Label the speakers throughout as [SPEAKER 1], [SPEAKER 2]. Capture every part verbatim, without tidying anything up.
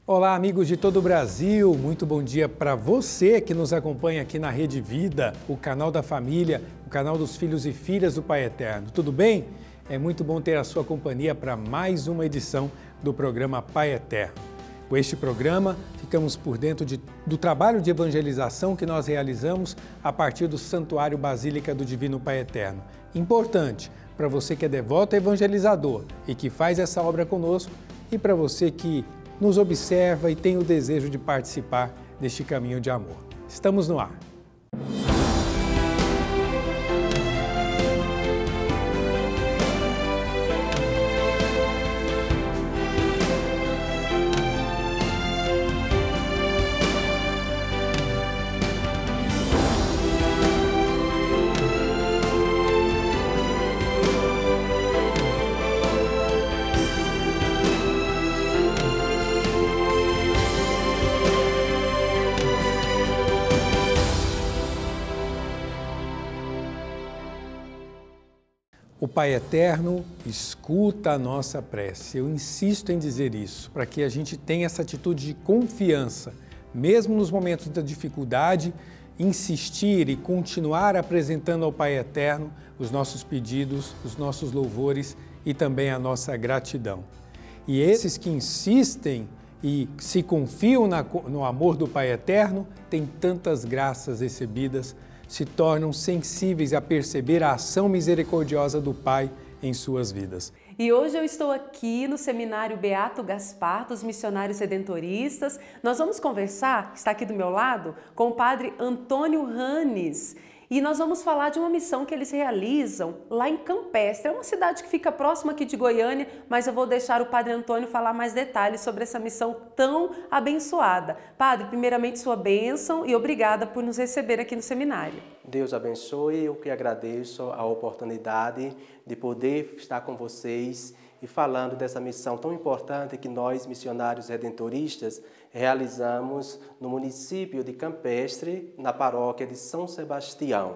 [SPEAKER 1] Olá, amigos de todo o Brasil, muito bom dia para você que nos acompanha aqui na Rede Vida, o canal da família, o canal dos filhos e filhas do Pai Eterno. Tudo bem? É muito bom ter a sua companhia para mais uma edição do programa Pai Eterno. Com este programa, ficamos por dentro de, do trabalho de evangelização que nós realizamos a partir do Santuário Basílica do Divino Pai Eterno. Importante para você que é devoto evangelizador e que faz essa obra conosco, e para você que nos observa e tem o desejo de participar deste caminho de amor. Estamos no ar. O Pai Eterno escuta a nossa prece. Eu insisto em dizer isso, para que a gente tenha essa atitude de confiança, mesmo nos momentos da dificuldade, insistir e continuar apresentando ao Pai Eterno os nossos pedidos, os nossos louvores e também a nossa gratidão. E esses que insistem e se confiam na, no amor do Pai Eterno, têm tantas graças recebidas, se tornam sensíveis a perceber a ação misericordiosa do Pai em suas vidas.
[SPEAKER 2] E hoje eu estou aqui no Seminário Beato Gaspar dos Missionários Redentoristas. Nós vamos conversar, está aqui do meu lado, com o Padre Antônio Ranes. E nós vamos falar de uma missão que eles realizam lá em Campestre. É uma cidade que fica próxima aqui de Goiânia, mas eu vou deixar o Padre Antônio falar mais detalhes sobre essa missão tão abençoada. Padre, primeiramente sua bênção e obrigada por nos receber aqui no seminário.
[SPEAKER 3] Deus abençoe, eu que agradeço a oportunidade de poder estar com vocês e falando dessa missão tão importante que nós, missionários redentoristas, realizamos no município de Campestre, na paróquia de São Sebastião.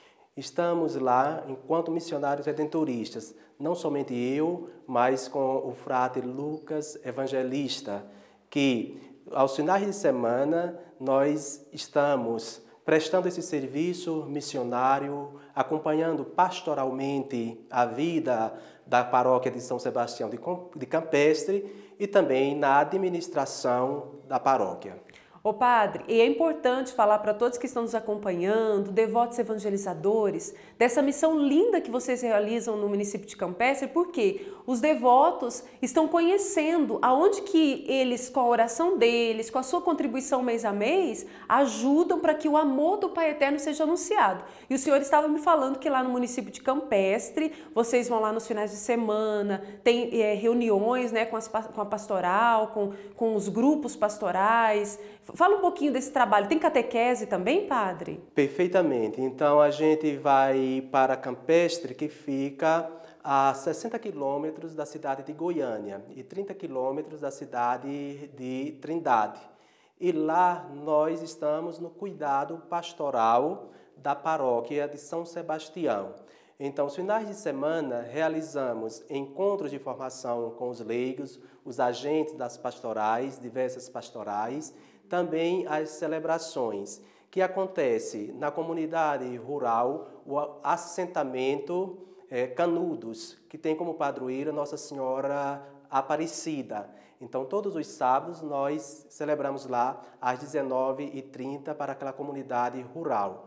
[SPEAKER 3] Estamos lá enquanto missionários redentoristas, não somente eu, mas com o frade Lucas Evangelista, que aos finais de semana nós estamos prestando esse serviço missionário, acompanhando pastoralmente a vida da paróquia de São Sebastião de Campestre e também na administração da paróquia.
[SPEAKER 2] Ô Padre, e é importante falar para todos que estão nos acompanhando, devotos evangelizadores, dessa missão linda que vocês realizam no município de Campestre, porque os devotos estão conhecendo aonde que eles, com a oração deles, com a sua contribuição mês a mês, ajudam para que o amor do Pai Eterno seja anunciado. E o senhor estava me falando que lá no município de Campestre, vocês vão lá nos finais de semana, tem é, reuniões, né, com, as, com a pastoral, com, com os grupos pastorais. Fala um pouquinho desse trabalho. Tem catequese também, padre?
[SPEAKER 3] Perfeitamente. Então, a gente vai para Campestre, que fica a sessenta quilômetros da cidade de Goiânia e trinta quilômetros da cidade de Trindade. E lá nós estamos no cuidado pastoral da paróquia de São Sebastião. Então, os finais de semana, realizamos encontros de formação com os leigos, os agentes das pastorais, diversas pastorais, também as celebrações que acontece na comunidade rural, o assentamento é, Canudos, que tem como padroeira Nossa Senhora Aparecida. Então, todos os sábados nós celebramos lá às dezenove e trinta para aquela comunidade rural.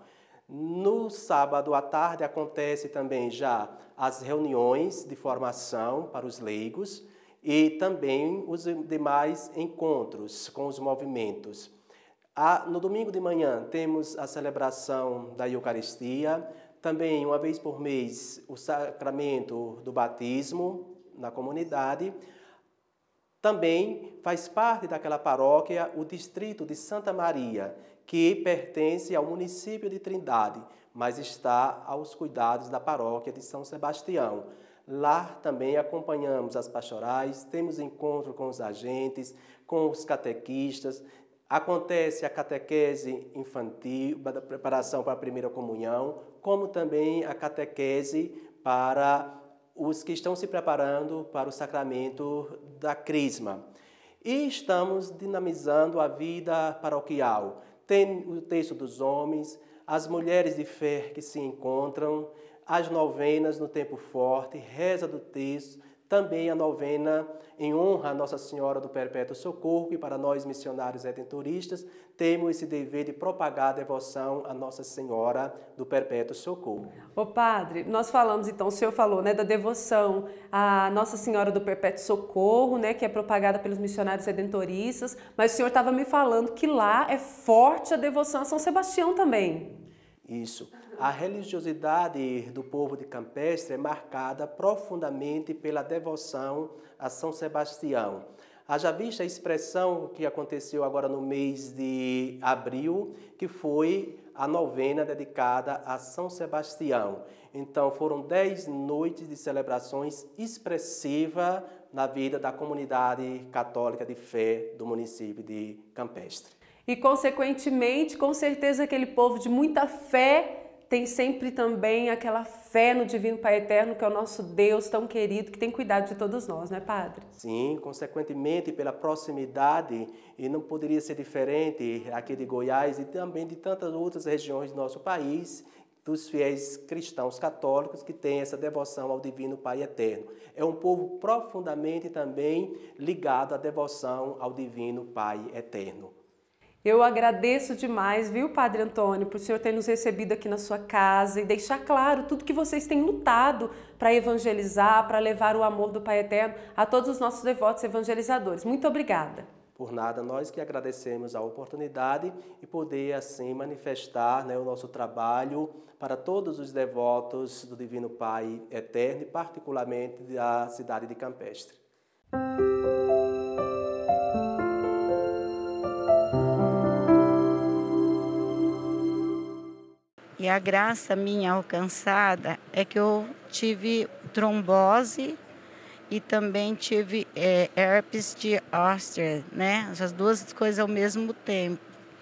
[SPEAKER 3] No sábado à tarde acontece também já as reuniões de formação para os leigos, e também os demais encontros com os movimentos. No domingo de manhã temos a celebração da Eucaristia, também uma vez por mês o sacramento do batismo na comunidade. Também faz parte daquela paróquia o distrito de Santa Maria, que pertence ao município de Trindade, mas está aos cuidados da paróquia de São Sebastião. Lá também acompanhamos as pastorais, temos encontro com os agentes, com os catequistas, acontece a catequese infantil, a preparação para a primeira comunhão, como também a catequese para os que estão se preparando para o sacramento da Crisma. E estamos dinamizando a vida paroquial. Tem o texto dos homens, as mulheres de fé que se encontram, as novenas no tempo forte, reza do texto, também a novena em honra a Nossa Senhora do Perpétuo Socorro, e para nós missionários redentoristas temos esse dever de propagar a devoção a Nossa Senhora do Perpétuo Socorro.
[SPEAKER 2] Ô padre, nós falamos então, o senhor falou, né, da devoção a Nossa Senhora do Perpétuo Socorro, né, que é propagada pelos missionários redentoristas, mas o senhor estava me falando que lá é forte a devoção a São Sebastião também.
[SPEAKER 3] Isso. A religiosidade do povo de Campestre é marcada profundamente pela devoção a São Sebastião. Haja vista a expressão que aconteceu agora no mês de abril, que foi a novena dedicada a São Sebastião. Então, foram dez noites de celebrações expressivas na vida da comunidade católica de fé do município de Campestre.
[SPEAKER 2] E, consequentemente, com certeza aquele povo de muita fé tem sempre também aquela fé no Divino Pai Eterno, que é o nosso Deus tão querido, que tem cuidado de todos nós, não é, padre?
[SPEAKER 3] Sim, consequentemente, pela proximidade, e não poderia ser diferente aqui de Goiás e também de tantas outras regiões do nosso país, dos fiéis cristãos católicos que têm essa devoção ao Divino Pai Eterno. É um povo profundamente também ligado à devoção ao Divino Pai Eterno.
[SPEAKER 2] Eu agradeço demais, viu, Padre Antônio, por o senhor ter nos recebido aqui na sua casa e deixar claro tudo que vocês têm lutado para evangelizar, para levar o amor do Pai Eterno a todos os nossos devotos evangelizadores. Muito obrigada.
[SPEAKER 3] Por nada, nós que agradecemos a oportunidade e poder, assim, manifestar, né, o nosso trabalho para todos os devotos do Divino Pai Eterno e particularmente da cidade de Campestre.
[SPEAKER 4] E a graça minha alcançada é que eu tive trombose e também tive é, herpes de Zoster, né? Essas duas coisas ao mesmo tempo,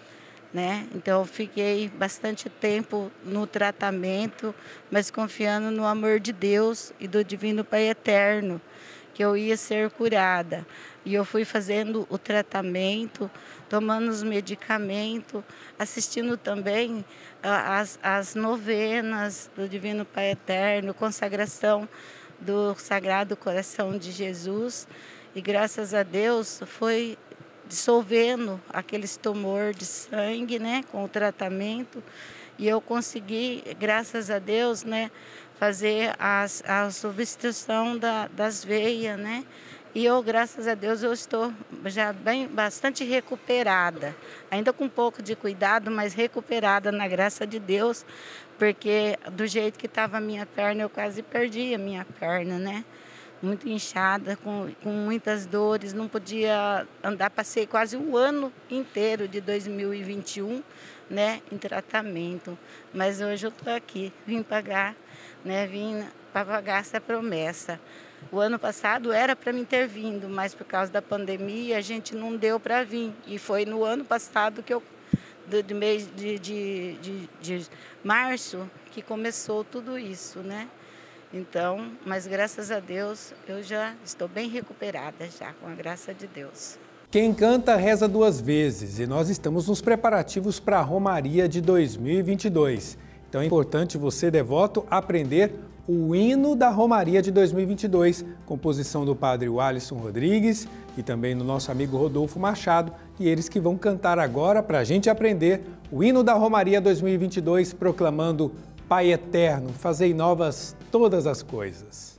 [SPEAKER 4] né? Então eu fiquei bastante tempo no tratamento, mas confiando no amor de Deus e do Divino Pai Eterno, que eu ia ser curada. E eu fui fazendo o tratamento, tomando os medicamentos, assistindo também as, as novenas do Divino Pai Eterno, consagração do Sagrado Coração de Jesus. E graças a Deus foi dissolvendo aqueles tumores de sangue, né, com o tratamento. E eu consegui, graças a Deus, né, fazer as, a substituição da, das veias, né? E eu, graças a Deus, eu estou já bem, bastante recuperada. Ainda com um pouco de cuidado, mas recuperada na graça de Deus, porque do jeito que estava a minha perna, eu quase perdi a minha perna, né? Muito inchada, com, com muitas dores, não podia andar, passei quase um ano inteiro de dois mil e vinte e um, né, em tratamento. Mas hoje eu estou aqui, vim pagar, né, vim para pagar essa promessa. O ano passado era para mim ter vindo, mas por causa da pandemia a gente não deu para vir. E foi no ano passado, que eu, do, do mês de, de, de, de março, que começou tudo isso, né? Então, mas graças a Deus eu já estou bem recuperada já, com a graça de Deus.
[SPEAKER 1] Quem canta reza duas vezes e nós estamos nos preparativos para a Romaria de dois mil e vinte e dois. Então é importante você, devoto, aprender o hino da Romaria de dois mil e vinte e dois, composição do padre Alisson Rodrigues e também do nosso amigo Rodolfo Machado, e eles que vão cantar agora para a gente aprender o hino da Romaria dois mil e vinte e dois, proclamando: Pai Eterno, fazei novas todas as coisas.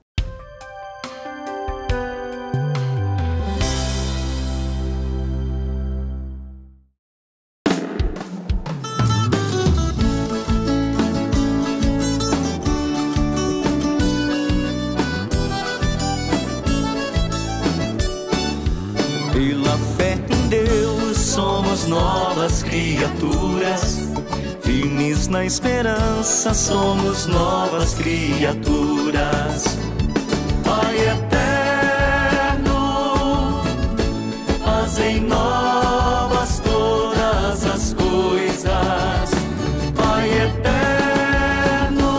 [SPEAKER 5] Pela fé em Deus somos novas criaturas, firmes na esperança somos novas criaturas. Pai Eterno, fazem novas todas as coisas. Pai Eterno,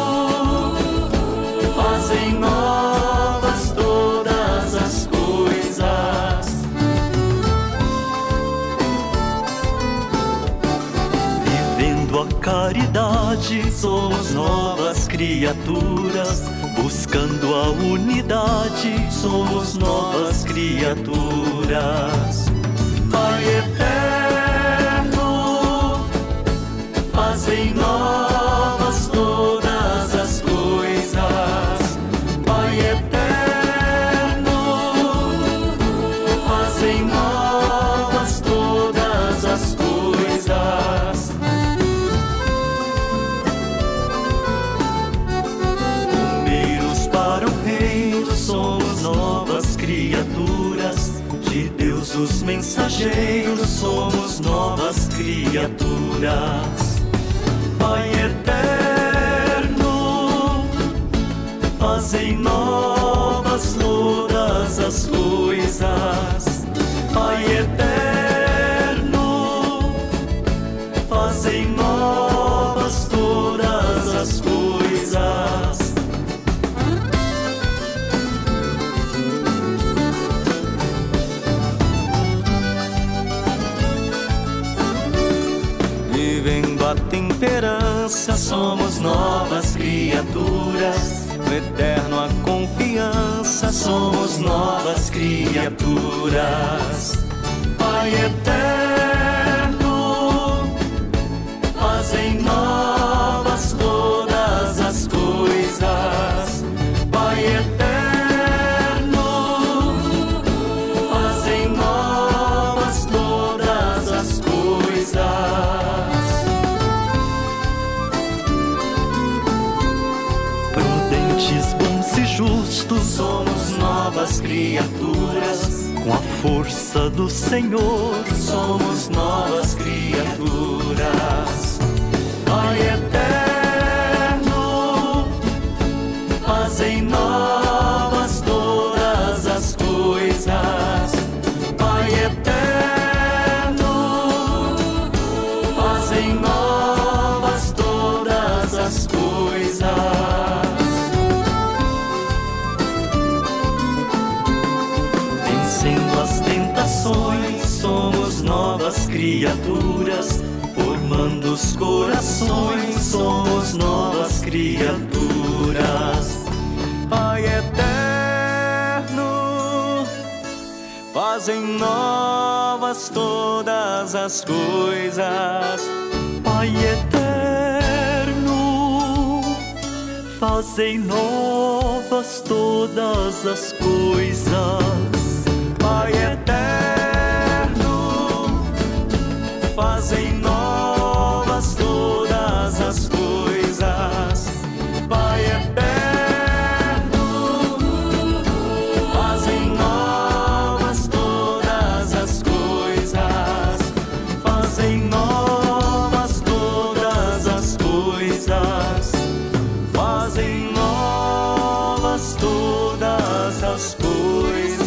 [SPEAKER 5] fazem novas todas as coisas. caridade, somos novas criaturas. Buscando a unidade, somos novas criaturas. Pai eterno, fazem novas todas as coisas. Pai eterno, fazem novas todas as coisas. Bombeiros para o reino, somos novas criaturas. De Deus os mensageiros, somos novas criaturas. Pai eterno, fazem novas todas as coisas. Pai eterno, fazem novas todas as coisas. Vivendo a temperança, somos novas criaturas. No eterno a confiança, somos novas criaturas. Pai eterno, fazem novas todas as coisas. Pai eterno, fazem novas todas as coisas. Bons e justos, somos novas criaturas. Com a força do Senhor, somos novas criaturas. Pai eterno, fazem novas todas as coisas. Pai eterno, fazem novas todas as coisas. As tentações, somos novas criaturas. Formando os corações, somos novas criaturas. Pai eterno, fazem novas todas as coisas. Pai eterno, fazem novas todas as coisas. Pai eterno, fazem novas todas as coisas. Pai eterno, fazem novas todas as coisas. Fazem novas todas as coisas. Fazem novas todas as coisas.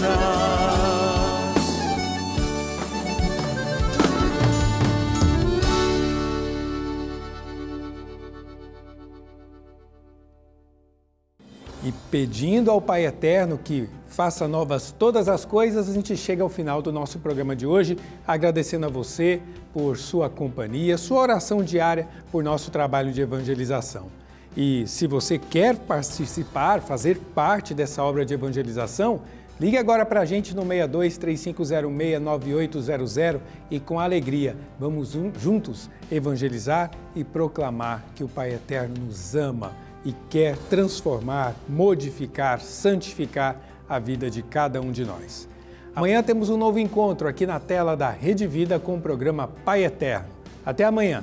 [SPEAKER 1] E pedindo ao Pai Eterno que faça novas todas as coisas, a gente chega ao final do nosso programa de hoje, agradecendo a você por sua companhia, sua oração diária por nosso trabalho de evangelização. E se você quer participar, fazer parte dessa obra de evangelização, ligue agora para a gente no seis dois, três cinco zero seis, nove oito zero zero e com alegria vamos juntos evangelizar e proclamar que o Pai Eterno nos ama e quer transformar, modificar, santificar a vida de cada um de nós. Amanhã temos um novo encontro aqui na tela da Rede Vida com o programa Pai Eterno. Até amanhã!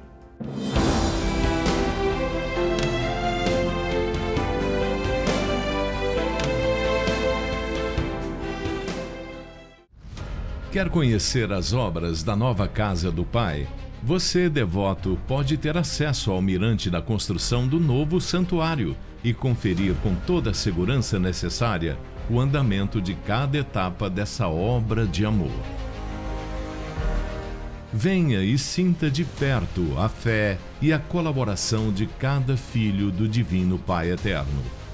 [SPEAKER 6] Quer conhecer as obras da nova Casa do Pai? Você, devoto, pode ter acesso ao mirante da construção do novo santuário e conferir com toda a segurança necessária o andamento de cada etapa dessa obra de amor. Venha e sinta de perto a fé e a colaboração de cada filho do Divino Pai Eterno.